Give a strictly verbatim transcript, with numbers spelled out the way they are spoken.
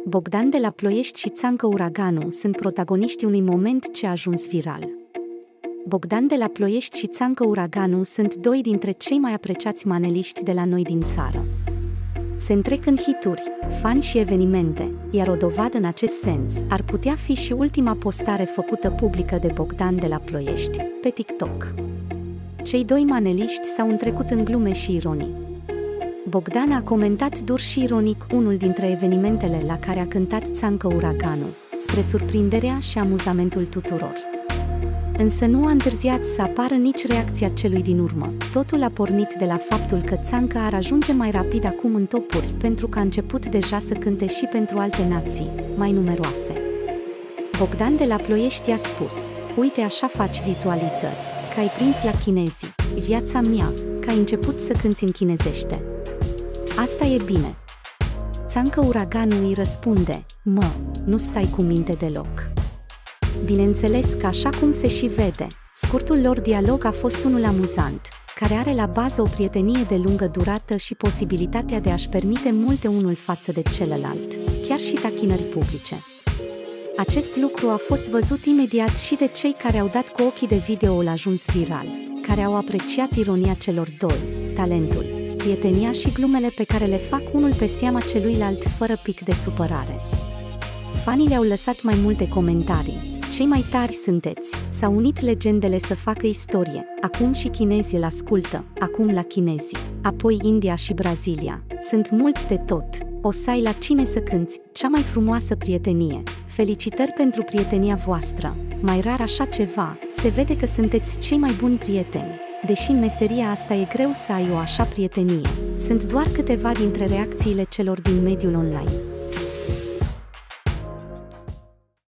Bogdan de la Ploiești și Țancă Uraganu sunt protagoniștii unui moment ce a ajuns viral. Bogdan de la Ploiești și Țancă Uraganu sunt doi dintre cei mai apreciați maneliști de la noi din țară. Se întrec în hituri, fani și evenimente, iar o dovadă în acest sens ar putea fi și ultima postare făcută publică de Bogdan de la Ploiești, pe TikTok. Cei doi maneliști s-au întrecut în glume și ironii. Bogdan a comentat dur și ironic unul dintre evenimentele la care a cântat Țancă Uraganu, spre surprinderea și amuzamentul tuturor. Însă nu a întârziat să apară nici reacția celui din urmă. Totul a pornit de la faptul că Țancă ar ajunge mai rapid acum în topuri, pentru că a început deja să cânte și pentru alte nații, mai numeroase. Bogdan de la Ploiești a spus: "Uite, așa faci vizualizări, că ai prins la chinezii, viața mea, că ai început să cânți în chinezește. Asta e bine." Țancă Uraganu îi răspunde: "Mă, nu stai cu minte deloc." Bineînțeles că așa cum se și vede, scurtul lor dialog a fost unul amuzant, care are la bază o prietenie de lungă durată și posibilitatea de a-și permite multe unul față de celălalt, chiar și tachinări publice. Acest lucru a fost văzut imediat și de cei care au dat cu ochii de video-ul ajuns viral, care au apreciat ironia celor doi, talentul, prietenia și glumele pe care le fac unul pe seama celuilalt fără pic de supărare. Fanii le-au lăsat mai multe comentarii: "Cei mai tari sunteți, s-au unit legendele să facă istorie, acum și chinezii îl ascultă, acum la chinezii, apoi India și Brazilia, sunt mulți de tot, o să ai la cine să cânți, cea mai frumoasă prietenie, felicitări pentru prietenia voastră, mai rar așa ceva, se vede că sunteți cei mai buni prieteni, deși în meseria asta e greu să ai o așa prietenie." Sunt doar câteva dintre reacțiile celor din mediul online.